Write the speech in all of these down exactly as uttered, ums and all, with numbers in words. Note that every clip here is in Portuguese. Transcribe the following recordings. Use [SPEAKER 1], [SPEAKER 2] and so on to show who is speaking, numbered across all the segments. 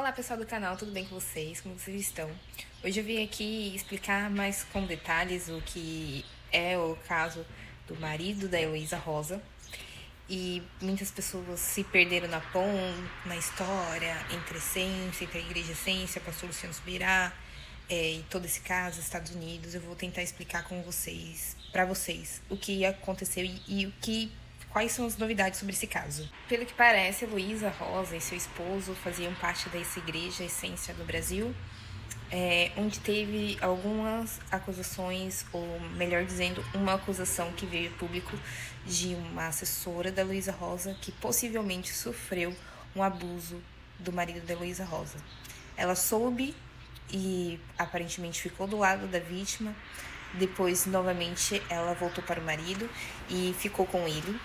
[SPEAKER 1] Olá pessoal do canal, tudo bem com vocês? Como vocês estão? Hoje eu vim aqui explicar mais com detalhes o que é o caso do marido da Heloísa Rosa. E muitas pessoas se perderam na ponte, na história, entre Essência, entre a Igreja Essência, pastor Luciano Subirá, é, e todo esse caso, Estados Unidos. Eu vou tentar explicar com vocês, para vocês, o que aconteceu e, e o que... Quais são as novidades sobre esse caso? Pelo que parece, Heloísa Rosa e seu esposo faziam parte dessa igreja Essência do Brasil, é, onde teve algumas acusações, ou melhor dizendo, uma acusação que veio público de uma assessora da Heloísa Rosa que possivelmente sofreu um abuso do marido da Heloísa Rosa. Ela soube e aparentemente ficou do lado da vítima. Depois, novamente, ela voltou para o marido e ficou com ele.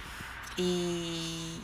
[SPEAKER 1] E,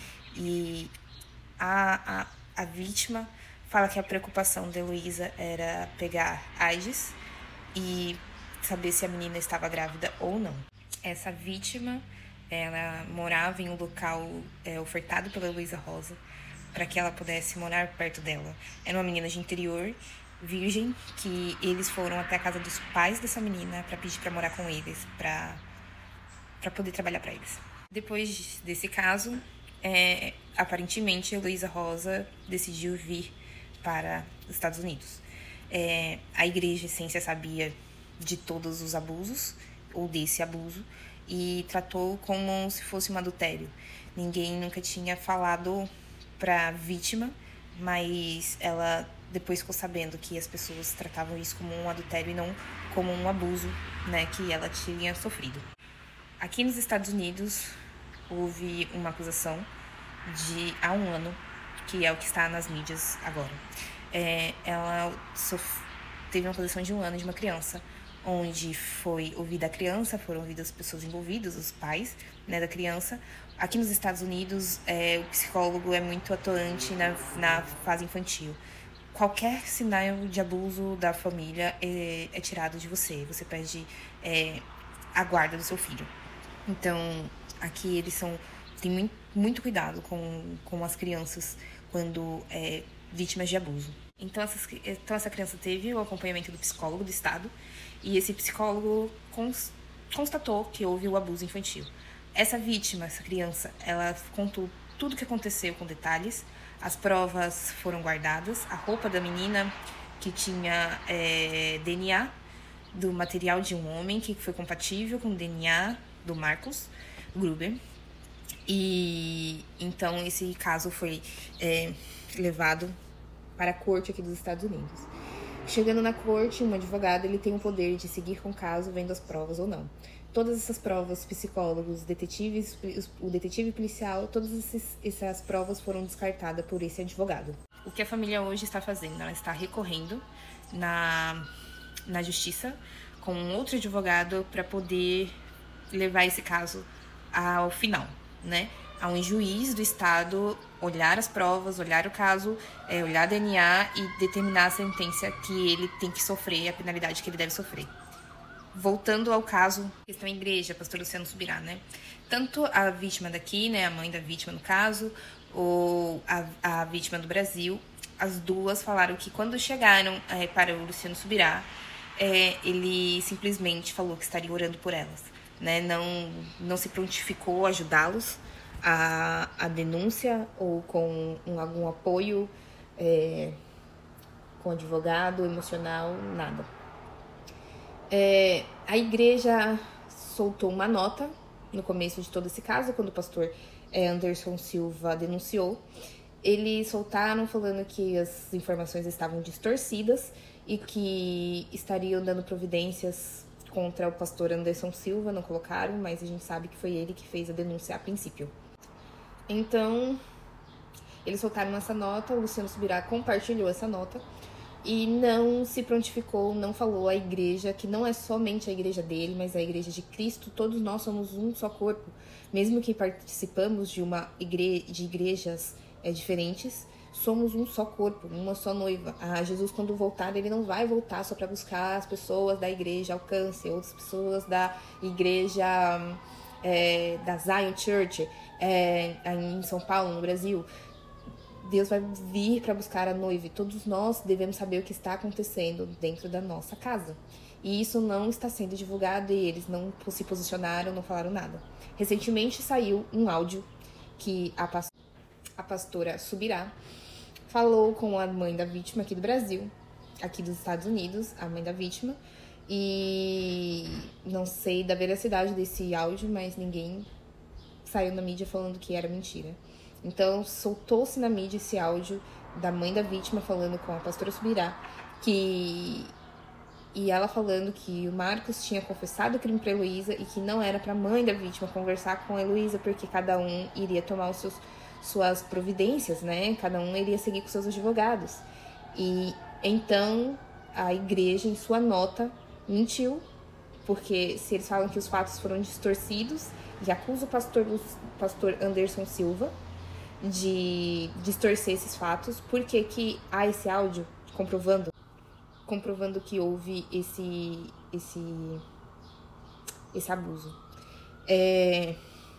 [SPEAKER 1] e a, a, a vítima fala que a preocupação da Heloísa era pegar AIDS e saber se a menina estava grávida ou não. Essa vítima, ela morava em um local é, ofertado pela Heloísa Rosa para que ela pudesse morar perto dela. Era uma menina de interior, virgem, que eles foram até a casa dos pais dessa menina para pedir para morar com eles, para para poder trabalhar para eles. Depois desse caso, é, aparentemente, a Heloísa Rosa decidiu vir para os Estados Unidos. É, a Igreja Essência sabia de todos os abusos, ou desse abuso, e tratou como se fosse um adultério. Ninguém nunca tinha falado para a vítima, mas ela depois ficou sabendo que as pessoas tratavam isso como um adultério e não como um abuso, né, que ela tinha sofrido. Aqui nos Estados Unidos, houve uma acusação de há um ano, que é o que está nas mídias agora. É, ela sof... teve uma acusação de um ano de uma criança, onde foi ouvida a criança, foram ouvidas as pessoas envolvidas, os pais, né, da criança. Aqui nos Estados Unidos, é, o psicólogo é muito atuante na, na fase infantil. Qualquer sinal de abuso da família é, é tirado de você, você perde é, a guarda do seu filho. Então, aqui eles são, têm muito, muito cuidado com, com as crianças quando é vítimas de abuso. Então, essas, então, essa criança teve o acompanhamento do psicólogo do estado e esse psicólogo cons, constatou que houve o abuso infantil. Essa vítima, essa criança, ela contou tudo o que aconteceu com detalhes, as provas foram guardadas, a roupa da menina que tinha é, D N A do material de um homem que foi compatível com o D N A do Marcus Gruber. E então esse caso foi é, levado para a corte aqui dos Estados Unidos. Chegando na corte, um advogado ele tem o poder de seguir com o caso, vendo as provas ou não. Todas essas provas, psicólogos, detetives, o detetive policial, todas esses, essas provas foram descartadas por esse advogado. O que a família hoje está fazendo? Ela está recorrendo na, na justiça com um outro advogado para poder levar esse caso ao final, né? A um juiz do estado olhar as provas, olhar o caso, é, olhar D N A e determinar a sentença que ele tem que sofrer, a penalidade que ele deve sofrer. Voltando ao caso, questão igreja, pastor Luciano Subirá, né? Tanto a vítima daqui, né, a mãe da vítima no caso, ou a, a vítima do Brasil, as duas falaram que quando chegaram é, para o Luciano Subirá, é, ele simplesmente falou que estaria orando por elas, né? Não, não se prontificou a ajudá-los a, a denúncia ou com um, algum apoio é, com advogado, emocional, nada. É, a igreja soltou uma nota no começo de todo esse caso, quando o pastor é, Anderson Silva denunciou. Eles soltaram falando que as informações estavam distorcidas e que estariam dando providências contra o pastor Anderson Silva, não colocaram, mas a gente sabe que foi ele que fez a denúncia a princípio. Então, eles soltaram essa nota, o Luciano Subirá compartilhou essa nota e não se prontificou, não falou à igreja, que não é somente a igreja dele, mas a igreja de Cristo, todos nós somos um só corpo. Mesmo que participamos de, uma igre... de igrejas é, diferentes, somos um só corpo, uma só noiva. Ah, Jesus, quando voltar, ele não vai voltar só para buscar as pessoas da igreja Alcance, outras pessoas da igreja é, da Zion Church, é, em São Paulo, no Brasil. Deus vai vir para buscar a noiva e todos nós devemos saber o que está acontecendo dentro da nossa casa. E isso não está sendo divulgado e eles não se posicionaram, não falaram nada. Recentemente saiu um áudio que a, pastora, a pastora Subirá falou com a mãe da vítima aqui do Brasil, aqui dos Estados Unidos, a mãe da vítima, e não sei da veracidade desse áudio, mas ninguém saiu na mídia falando que era mentira. Então, soltou-se na mídia esse áudio da mãe da vítima falando com a pastora Subirá, que... e ela falando que o Marcos tinha confessado o crime para a Heloísa e que não era para a mãe da vítima conversar com a Heloísa, porque cada um iria tomar os seus, suas providências, né? Cada um iria seguir com seus advogados. E então a igreja, em sua nota, mentiu, porque se eles falam que os fatos foram distorcidos, e acusa o pastor, o pastor Anderson Silva de distorcer esses fatos, por que que há esse áudio comprovando, comprovando que houve esse, esse, esse abuso. É,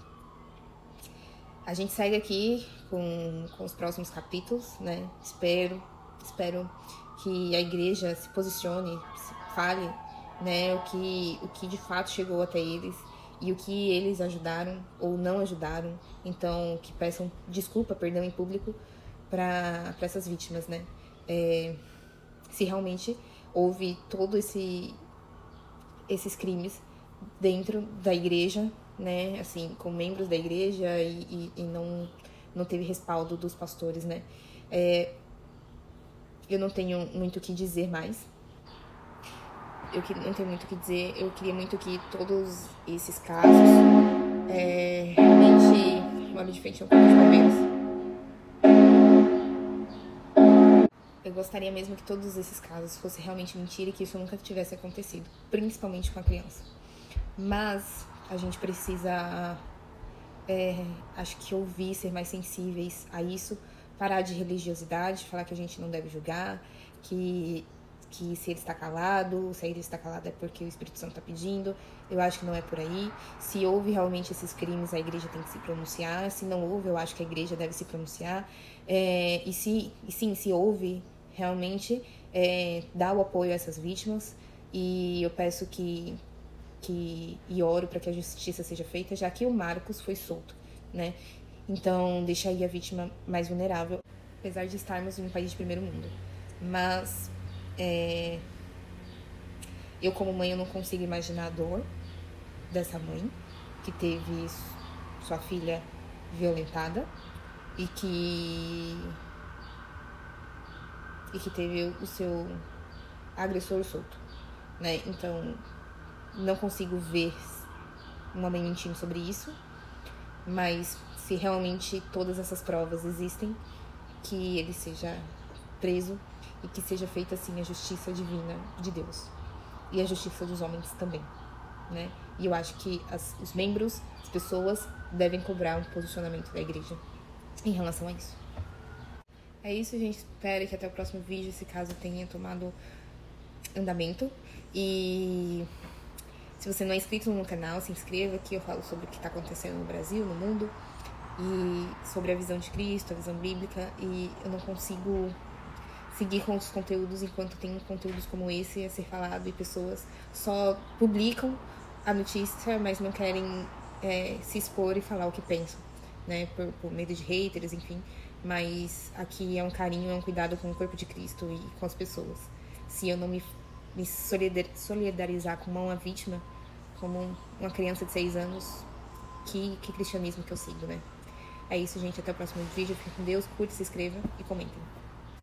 [SPEAKER 1] a gente segue aqui com, com os próximos capítulos, né? Espero, espero que a igreja se posicione, fale, né, o que, o que de fato chegou até eles e o que eles ajudaram ou não ajudaram. Então, que peçam desculpa, perdão em público para essas vítimas, né? É, se realmente houve todo esse esses crimes dentro da igreja, né? Assim, com membros da igreja e, e, e não, não teve respaldo dos pastores, né? É, eu não tenho muito o que dizer mais. Eu não tenho muito o que dizer. Eu queria muito que todos esses casos é, realmente... Olha de frente um pouco de bombeiros. Eu gostaria mesmo que todos esses casos fossem realmente mentira e que isso nunca tivesse acontecido, principalmente com a criança. Mas a gente precisa, é, acho que ouvir, ser mais sensíveis a isso, parar de religiosidade, falar que a gente não deve julgar, que... que se ele está calado, se a igreja está calada é porque o Espírito Santo está pedindo. Eu acho que não é por aí. Se houve realmente esses crimes, a igreja tem que se pronunciar. Se não houve, eu acho que a igreja deve se pronunciar. É, e, se, e sim, se houve, realmente, é, dá o apoio a essas vítimas. E eu peço que, que e oro para que a justiça seja feita, já que o Marcos foi solto, né? Então, deixa aí a vítima mais vulnerável, apesar de estarmos em um país de primeiro mundo. Mas... É, eu como mãe eu não consigo imaginar a dor dessa mãe que teve sua filha violentada e que e que teve o seu agressor solto, né? Então não consigo ver uma mãe mentindo sobre isso, mas se realmente todas essas provas existem, que ele seja preso e que seja feita, assim, a justiça divina de Deus. E a justiça dos homens também, né? E eu acho que as, os membros, as pessoas, devem cobrar um posicionamento da igreja em relação a isso. É isso, gente. Espero que até o próximo vídeo esse caso tenha tomado andamento. E se você não é inscrito no canal, se inscreva, que eu falo sobre o que está acontecendo no Brasil, no mundo, e sobre a visão de Cristo, a visão bíblica, e eu não consigo seguir com outros conteúdos enquanto tem conteúdos como esse a ser falado e pessoas só publicam a notícia, mas não querem é, se expor e falar o que pensam, né, por, por medo de haters, enfim. Mas aqui é um carinho, é um cuidado com o corpo de Cristo e com as pessoas. Se eu não me, me solidarizar com uma vítima, como uma criança de seis anos, que, que cristianismo que eu sigo, né? É isso, gente. Até o próximo vídeo. Fique com Deus. Curte, se inscreva e comentem.